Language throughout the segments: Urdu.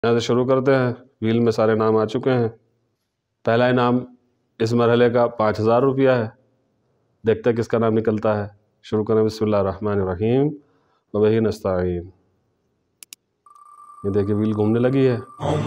یہاں سے شروع کرتے ہیں۔ ویل میں سارے نام آ چکے ہیں۔ پہلا انعام اس مرحلے کا 5000 روپیہ ہے۔ دیکھتے ہیں کس کا نام نکلتا ہے۔ شروع کریں بسم اللہ الرحمن الرحیم وبہ نستعین۔ یہ دیکھیں ویل گھومنے لگی ہے۔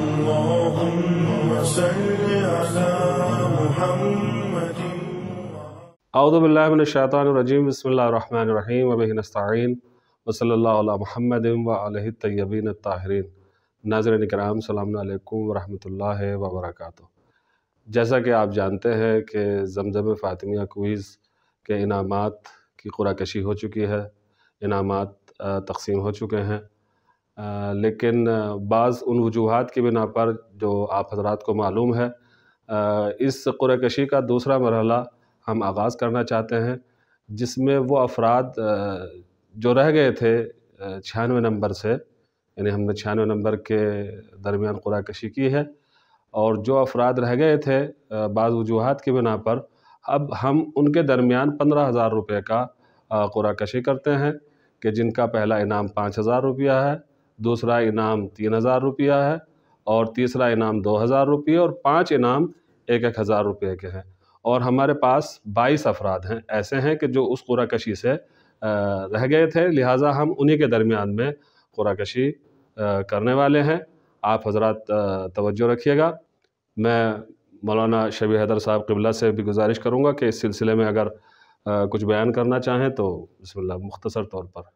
اعوذ باللہ من الشیطان الرجیم بسم اللہ الرحمن الرحیم وبہ نستعین وصلی اللہ علی محمد وآلہ الطیبین الطاہرین۔ ناظرین کرام السلام علیکم ورحمۃ اللہ وبرکاتہ۔ جیسا کہ آپ جانتے ہیں کہ زمزم فاطمیہ کوئز کے انعامات کی قرعہ کشی ہو چکی ہے، انعامات تقسیم ہو چکے ہیں، لیکن بعض ان وجوہات کی بنا پر جو آپ حضرات کو معلوم ہے، اس قرعہ کشی کا دوسرا مرحلہ ہم آغاز کرنا چاہتے ہیں، جس میں وہ افراد جو رہ گئے تھے 96 نمبر سے، یعنی ہم نے 96 نمبر کے درمیان قرعہ کشی کی ہے، اور جو افراد رہ گئے تھے بعض وجوہات کی بنا پر، اب ہم ان کے درمیان 15,000 روپے کا قرعہ کشی کرتے ہیں، کہ جن کا پہلا انعام 5,000 روپیہ ہے، دوسرا انعام 3,000 روپیہ ہے، اور تیسرا انعام 2,000 روپیہ، اور 5 انعام 1,000 روپے کے ہیں۔ اور ہمارے پاس 22 افراد ہیں ایسے ہیں کہ جو اس قرعہ کشی سے رہ گئے تھے، لہٰذا ہم انہی کے درمیان میں قرعہ کشی کرنے والے ہیں۔ آپ حضرات توجہ رکھیے گا۔ میں مولانا شبیر حیدر صاحب قبلہ سے بھی گزارش کروں گا کہ اس سلسلے میں اگر کچھ بیان کرنا چاہیں تو بسم اللہ، مختصر طور پر۔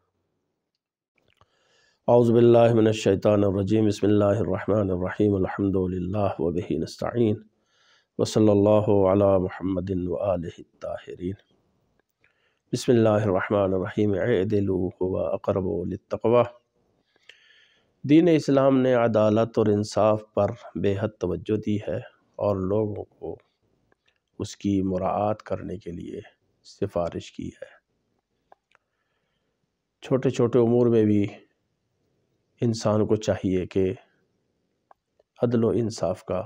اعوذ باللہ من الشیطان الرجیم بسم اللہ الرحمن الرحیم الحمد للہ وبہ نستعین وصلی اللہ علی محمد وآلہ الطاہرین۔ بسم اللہ الرحمن الرحیم اعدلوا هو اقرب للتقوی۔ دین اسلام نے عدالت اور انصاف پر بے حد توجہ دی ہے اور لوگوں کو اس کی مراعات کرنے کے لیے سفارش کی ہے۔ چھوٹے چھوٹے امور میں بھی انسان کو چاہیے کہ عدل و انصاف کا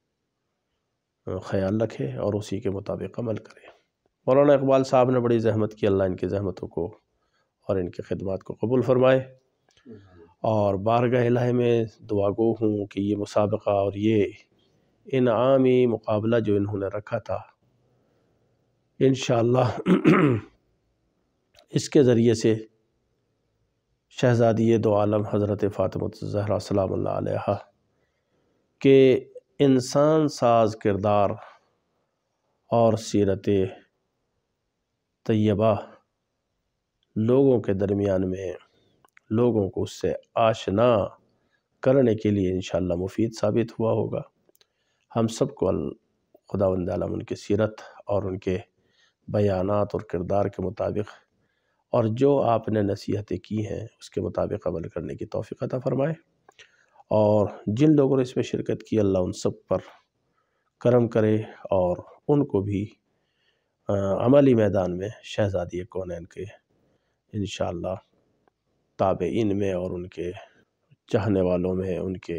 خیال رکھے اور اسی کے مطابق عمل کرے۔ مولانا اقبال صاحب نے بڑی زحمت کی، اللہ ان کی زحمتوں کو اور ان کی خدمات کو قبول فرمائے، اور بارگاہ الہی میں دعا گو ہوں کہ یہ مسابقہ اور یہ انعامی مقابلہ جو انہوں نے رکھا تھا، انشاءاللہ اس کے ذریعے سے شہزادی دو عالم حضرت فاطمہ الزہرا سلام اللہ علیہا کے انسان ساز کردار اور سیرت طیبہ لوگوں کے درمیان میں لوگوں کو اس سے آشنا کرنے کے لیے انشاءاللہ مفید ثابت ہوا ہوگا۔ ہم سب کو خداوند عالم ان کی سیرت اور ان کے بیانات اور کردار کے مطابق اور جو آپ نے نصیحتیں کی ہیں اس کے مطابق عمل کرنے کی توفیق عطا فرمائے، اور جن لوگوں نے اس میں شرکت کی اللہ ان سب پر کرم کرے اور ان کو بھی عملی میدان میں شہزادی کونین کے انشاءاللہ تابعین میں اور ان کے چاہنے والوں میں، ان کے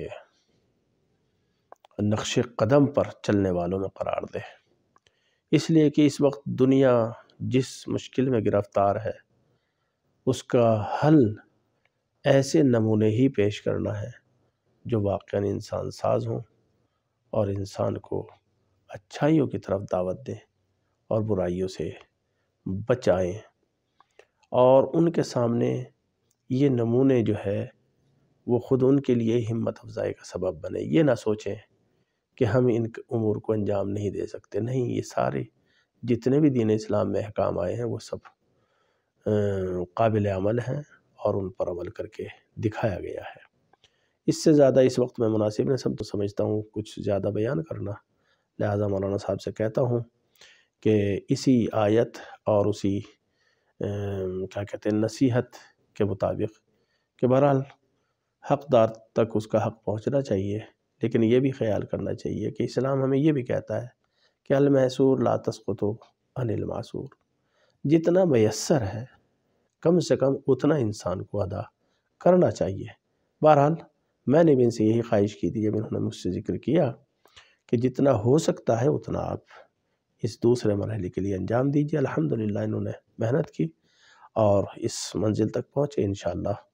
نقش قدم پر چلنے والوں میں قرار دے، اس لیے کہ اس وقت دنیا جس مشکل میں گرفتار ہے اس کا حل ایسے نمونے ہی پیش کرنا ہے جو واقعاً انسان ساز ہوں اور انسان کو اچھائیوں کی طرف دعوت دیں اور برائیوں سے بچائیں، اور ان کے سامنے یہ نمونے جو ہے وہ خود ان کے لیے ہمت افزائی کا سبب بنے۔ یہ نہ سوچیں کہ ہم ان امور کو انجام نہیں دے سکتے، نہیں، یہ سارے جتنے بھی دین اسلام میں احکام آئے ہیں وہ سب قابل عمل ہیں اور ان پر عمل کر کے دکھایا گیا ہے۔ اس سے زیادہ اس وقت میں مناسب نہیں تو سمجھتا ہوں کچھ زیادہ بیان کرنا، لہٰذا مولانا صاحب سے کہتا ہوں کہ اسی آیت اور اسی کیا کہتے ہیں نصیحت کے مطابق کہ بہرحال حقدار تک اس کا حق پہنچنا چاہیے، لیکن یہ بھی خیال کرنا چاہیے کہ اسلام ہمیں یہ بھی کہتا ہے کہ المحصور لا تسقط عن المعصور، جتنا میسر ہے کم سے کم اتنا انسان کو ادا کرنا چاہیے۔ بہرحال میں نے بھی ان سے یہی خواہش کی تھی جب انہوں نے مجھ سے ذکر کیا کہ جتنا ہو سکتا ہے اتنا آپ اس دوسرے مرحلے کے لیے انجام دیجیے۔ الحمدللہ انہوں نے محنت کی اور اس منزل تک پہنچے، انشاءاللہ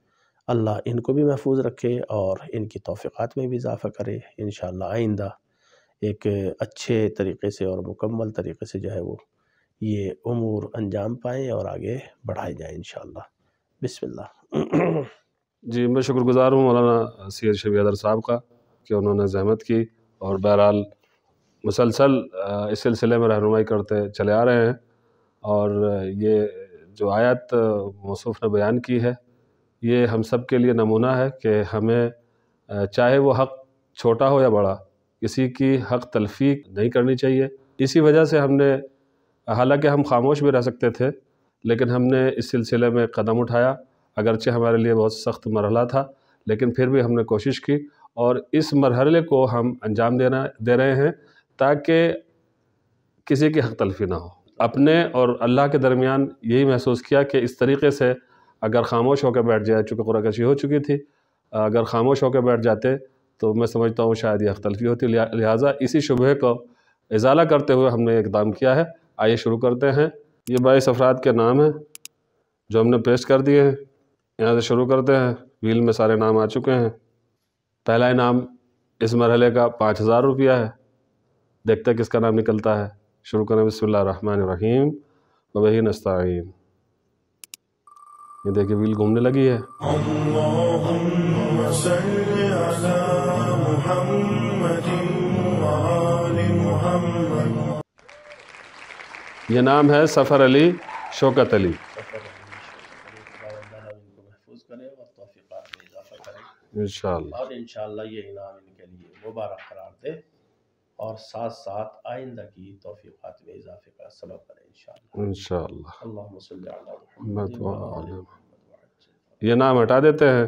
اللہ ان کو بھی محفوظ رکھے اور ان کی توفیقات میں بھی اضافہ کرے۔ انشاءاللہ آئندہ ایک اچھے طریقے سے اور مکمل طریقے سے جو ہے وہ یہ امور انجام پائیں اور آگے بڑھائے جائیں انشاءاللہ۔ بسم اللہ۔ جی میں شکر گزار ہوں مولانا سید شفیع حیدر صاحب کا کہ انہوں نے زحمت کی اور بہرحال مسلسل اس سلسلے میں رہنمائی کرتے چلے آ رہے ہیں، اور یہ جو آیت موصوف نے بیان کی ہے یہ ہم سب کے لیے نمونہ ہے کہ ہمیں چاہے وہ حق چھوٹا ہو یا بڑا، کسی کی حق تلفی نہیں کرنی چاہیے۔ اسی وجہ سے ہم نے، حالانکہ ہم خاموش بھی رہ سکتے تھے، لیکن ہم نے اس سلسلے میں قدم اٹھایا، اگرچہ ہمارے لیے بہت سخت مرحلہ تھا، لیکن پھر بھی ہم نے کوشش کی اور اس مرحلے کو ہم انجام دے رہے ہیں تاکہ کسی کی حق تلفی نہ ہو۔ اپنے اور اللہ کے درمیان یہی محسوس کیا کہ اس طریقے سے اگر خاموش ہو کے بیٹھ جائے، چونکہ قرعہ کشی ہو چکی تھی، اگر خاموش ہو کے بیٹھ جاتے تو میں سمجھتا ہوں شاید یہ حق تلفی ہوتی، لہٰذا اسی شبہ کو ازالہ کرتے ہوئے ہم نے اقدام کیا ہے۔ آئیے شروع کرتے ہیں۔ یہ 22 افراد کے نام ہیں جو ہم نے پیش کر دیے ہیں، یہاں سے شروع کرتے ہیں۔ ویل میں سارے نام آ چکے ہیں۔ پہلا انعام اس مرحلے کا 5000 روپیہ ہے، دیکھتے ہیں کس کا نام نکلتا ہے۔ شروع کریں۔ بسم اللہ الرحمن الرحیم وبہ نستعین۔ یہ دیکھیں ویل گھومنے لگی ہے۔ اللہم صل علی محمد وآل محمد۔ یہ نام ہے سفر علی شوکت علی۔ محفوظ کرے اور توفیقات میں اضافہ کرے انشاءاللہ، اور انشاءاللہ یہ انعام ان کے لیے مبارک قرار دے اور ساتھ ساتھ آئندہ کی توفیقات میں اضافے کا سبب کرے انشاءاللہ۔ انشاءاللہ۔ اللہم صلی علی محمد وآل محمد۔ یہ نام ہٹا دیتے ہیں۔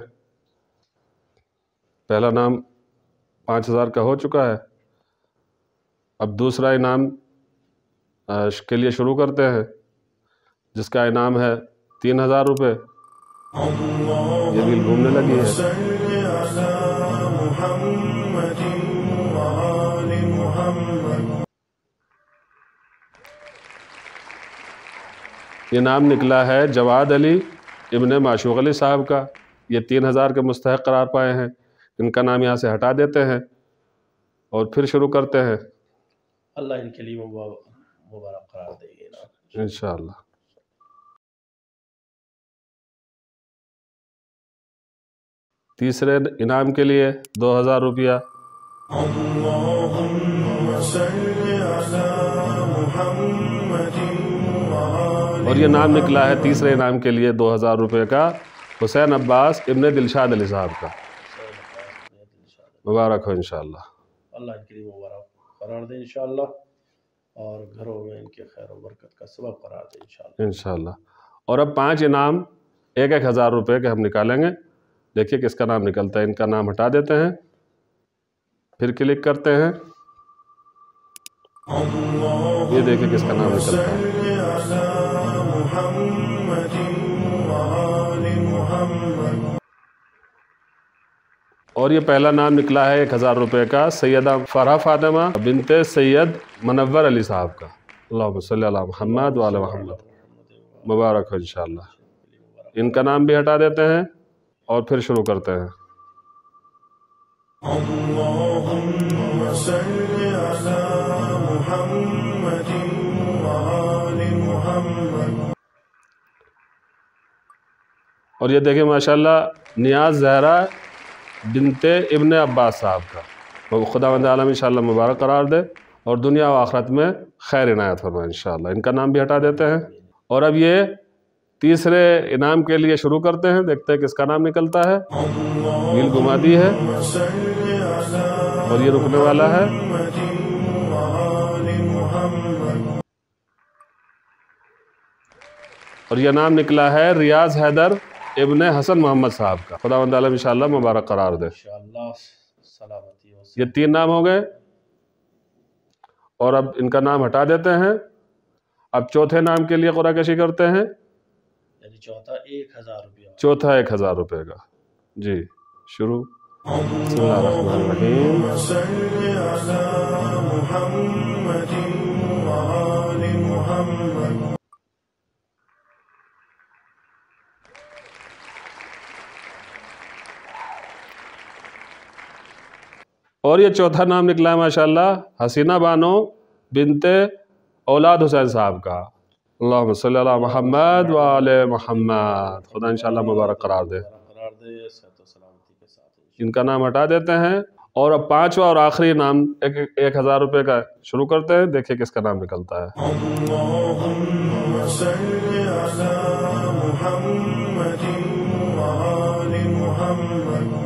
پہلا نام 5000 کا ہو چکا ہے، اب دوسرا انعام کے لیے شروع کرتے ہیں، جس کا انعام ہے 3000 روپے۔ یہ ویل گھومنے لگی ہے۔ صل علی محمد وآل محمد۔ یہ نام نکلا ہے جواد علی ابن معشوق علی صاحب کا۔ یہ 3000 کے مستحق قرار پائے ہیں۔ ان کا نام یہاں سے ہٹا دیتے ہیں اور پھر شروع کرتے ہیں اللہ ان کے لیے مبارک قرار دے گے انعام انشاءاللہ۔ تیسرے انعام کے لیے 2000 روپیہ۔ اللہم صل علی محمد وآل۔ اور یہ نام نکلا ہے تیسرے انعام کے لیے 2000 روپے کا حسین عباس ابن دلشاد علی صاحب کا۔ مبارک ہو انشاءاللہ۔ اللہ ان کے لیے مبارک قرار دے انشاءاللہ اور گھروں میں ان کے خیر و برکت کا سبب قرار دے انشاءاللہ۔ انشاءاللہ۔ اور اب 5 انعام 1000 روپے کے ہم نکالیں گے۔ دیکھیے کس کا نام نکلتا ہے۔ ان کا نام ہٹا دیتے ہیں، پھر کلک کرتے ہیں، یہ دیکھیے کس کا نام نکلتا ہے۔ صل علی محمد وآل محمد۔ اور یہ پہلا نام نکلا ہے 1000 روپے کا سیدہ فرح فاطمہ بنت سید منور علی صاحب کا۔ اللہم صلی علی محمد وعلی محمد۔ مبارک ہو انشاءاللہ۔ ان کا نام بھی ہٹا دیتے ہیں اور پھر شروع کرتے ہیں۔ اللہم صل علی محمد وآل محمد۔ اور یہ دیکھیں ماشاءاللہ نیاز زہرا بنت ابن عباس صاحب کا۔ خداوند عالم انشاءاللہ مبارک قرار دے اور دنیا و آخرت میں خیر عنایت فرمائے انشاءاللہ۔ ان کا نام بھی ہٹا دیتے ہیں اور اب یہ تیسرے انعام کے لیے شروع کرتے ہیں۔ دیکھتے ہیں کس کا نام نکلتا ہے۔ ویل گھما دی ہے اور یہ رکنے والا ہے۔ اور یہ نام نکلا ہے ریاض حیدر ابن حسن محمد صاحب کا۔ خداوند عالم انشاءاللہ مبارک قرار دے۔ انشاءاللہ سلامتی ہو۔ یہ 3 نام ہو گئے اور اب ان کا نام ہٹا دیتے ہیں۔ اب چوتھے نام کے لیے قرعہ کشی کرتے ہیں۔ یعنی چوتھا 1000 روپیہ۔ چوتھا 1000 روپے کا۔ جی شروع۔ بسم اللہ الرحمن الرحیم۔ صل علی محمد وآل محمد۔ اور یہ چوتھا نام نکلا ہے ماشاءاللہ حسینہ بانو بنت اولاد حسین صاحب کا۔ اللہم صلی علی محمد و آل محمد۔ خدا انشاءاللہ مبارک قرار دے۔ ان کا نام ہٹا دیتے ہیں اور اب پانچواں اور آخری نام 1000 روپے کا شروع کرتے ہیں، دیکھیں کس کا نام نکلتا ہے۔ اللهم صل على محمد وآل محمد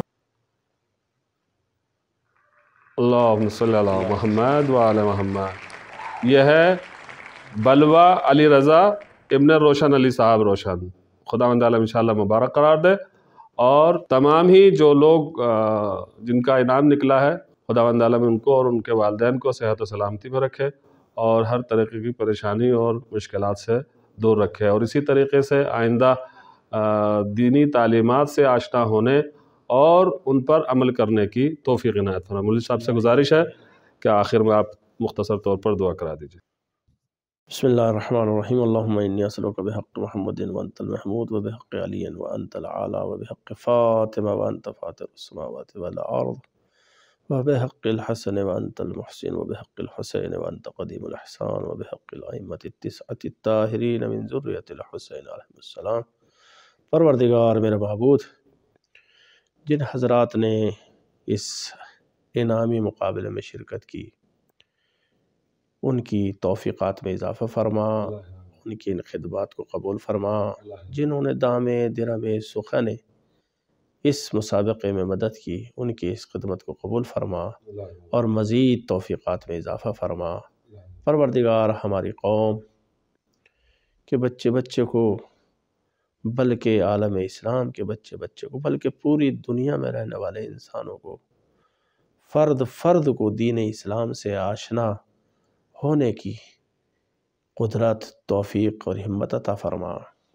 اللہم صلی علی محمد و آل محمد۔ یہ ہے بلوہ علی رضا ابن روشن علی صاحب روشن، خداوند عالم انشاءاللہ مبارک قرار دے۔ اور تمام ہی جو لوگ جن کا انعام نکلا ہے، خداوند عالم ان کو اور ان کے والدین کو صحت و سلامتی میں رکھے اور ہر طریقے کی پریشانی اور مشکلات سے دور رکھے، اور اسی طریقے سے آئندہ دینی تعلیمات سے آشنا ہونے اور ان پر عمل کرنے کی توفیق عنایت فرمائے۔ مولوی صاحب سے گزارش ہے کہ آخر میں آپ مختصر طور پر دعا کرا دیجیے۔ بسم اللہ الرحمن الرحیم۔ اللہم انی اسألک بحق محمد وانت المحمود وبحق علی وانت العالی وبحق فاطمہ وانت فاطر السماوات والارض وبحق الحسن وانت المحسن وبحق الحسین وانت قدیم الاحسان وبحق الائمة التسعة الطاہرین من ذریۃ الحسین علیہ السلام۔ پروردگار میرے معبود، جن حضرات نے اس انعامی مقابلے میں شرکت کی، ان کی توفیقات میں اضافہ فرما، ان کی ان خدمات کو قبول فرما۔ جنہوں نے دامے درہمِ سخن اس مسابقے میں مدد کی، ان کی اس خدمت کو قبول فرما اور مزید توفیقات میں اضافہ فرما۔ پروردگار ہماری قوم کے بچے بچے کو، بلکہ عالم اسلام کے بچے بچے کو، بلکہ پوری دنیا میں رہنے والے انسانوں کو، فرد فرد کو دین اسلام سے آشنا ہونے کی قدرت، توفیق اور ہمت عطا فرما۔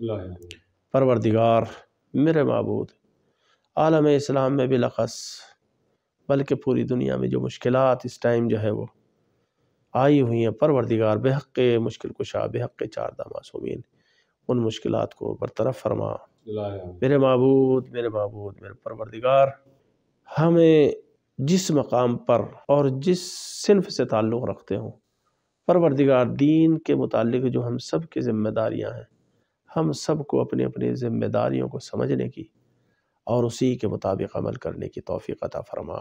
پروردگار میرے معبود، عالم اسلام میں بلخص بلکہ پوری دنیا میں جو مشکلات اس ٹائم جو ہے وہ آئی ہوئی ہیں، پروردگار بحق مشکل کشا، بحق چاردہ معصومین ان مشکلات کو برطرف فرما۔ میرے معبود، میرے معبود، میرے پروردگار، ہمیں جس مقام پر اور جس صنف سے تعلق رکھتے ہوں، پروردگار دین کے متعلق جو ہم سب کی ذمہ داریاں ہیں، ہم سب کو اپنی اپنی ذمہ داریوں کو سمجھنے کی اور اسی کے مطابق عمل کرنے کی توفیق عطا فرما۔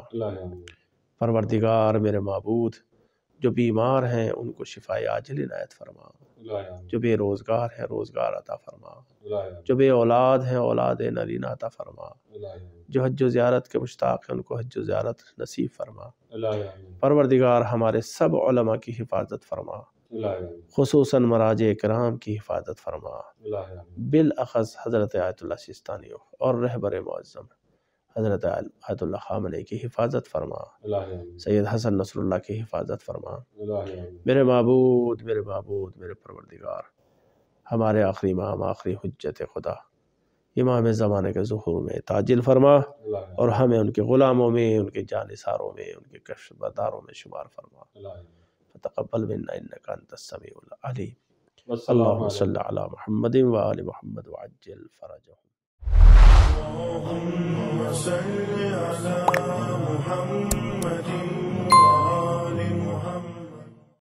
پروردگار میرے معبود، جو بیمار ہیں ان کو شفائے عاجل عنایت فرما، جو بے روزگار ہیں روزگار عطا فرما، جو بے اولاد ہیں اولاد نرینہ عطا فرما، جو حج و زیارت کے مشتاق ہیں ان کو حج و زیارت نصیب فرما۔ پروردگار ہمارے سب علماء کی حفاظت فرما، خصوصاً مراجع کرام کی حفاظت فرما، بالاخص حضرت آیت اللہ سیستانی اور رہبر معظم حضرت آیت اللہ خامنئی کی حفاظت فرما، سید حسن نصر اللہ کی حفاظت فرما۔ میرے معبود، میرے معبود، میرے پروردگار، ہمارے آخری امام، آخری حجت خدا، امام زمانے کے ظہور میں تعجل فرما اور ہمیں ان کے غلاموں میں، ان کے جانثاروں میں، ان کے کشف برداروں میں شمار فرما۔ فتقبل منا انک انت السمیع العلیم۔ اللہم صلی علی محمد وآل محمد وعجل فرجہم۔ اللهم صل على محمد